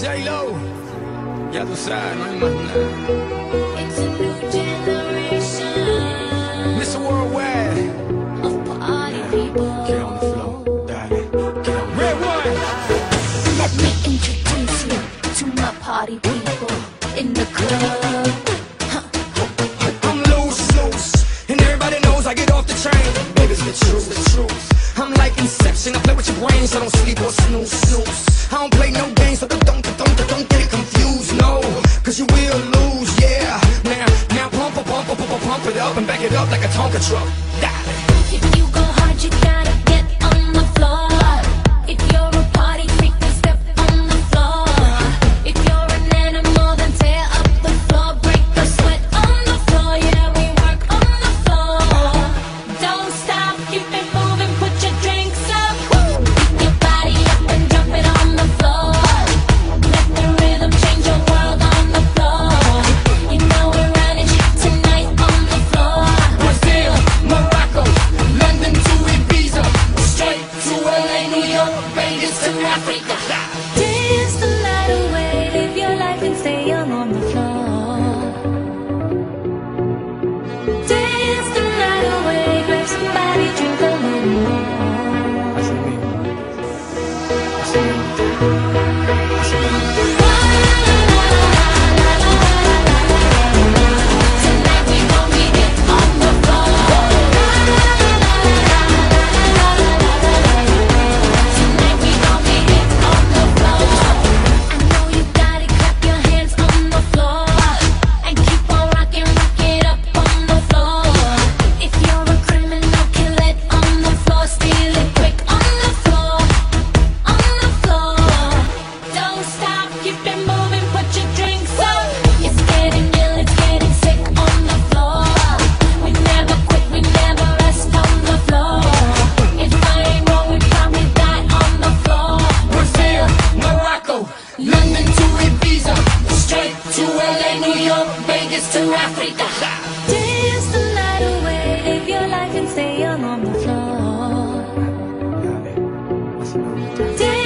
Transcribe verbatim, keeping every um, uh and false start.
J-Lo, ya tú sabes, no hay más nada. It's a new generation mister Worldwide, of party people. get on the floor, dale, get on. Red one. Let me introduce you to my party people in the club. I'm loose, loose, and everybody knows I get off the train. Baby, it's the truth, the truth. I'm like Inception, I play with your brains, so don't sleep or snooze, snooze. I don't play no games, so don't, don't, don't, don't get it confused, no. Cause you will lose, yeah. Now, now pump, pump, pump, pump, pump, pump it up and back it up like a Tonka truck. Dale. If you go hard, you gotta get on the floor. If you're a party freak, then step on the floor. If you're an animal, then tear up the floor. Break the sweat on the floor, yeah, we work on the floor. Don't stop, keep it moving, put your drinks up. Pick your body up and jump it on the floor. Let the rhythm change your world on the floor. You know we're running shit tonight on the floor. Brazil, Morocco, London to Ibiza, straight to L A, New York, Vegas to Africa. Dance the night away, live your life and stay young on the floor. Dance the night away, grab somebody, drink a little more. Así mismo, así mismo. Tonight we gon' get it on the floor. Tonight we gon' get it on the floor. I know you got it, clap your hands on the floor. And keep on rocking, rock it up on the floor. If you're a criminal, kill it on the floor. Steal it quick on the floor. On the floor. Don't stop, keep it moving, put your drinks up. It's getting ill, it's getting sick on the floor. We never quit, we never rest on the floor. If I ain't wrong, we probably die on the floor. Brazil, Morocco, London to Ibiza, straight to L A, New York, Vegas to Africa. Dance the night away, live your life and stay young on the floor. Dale, así me gusta. Dance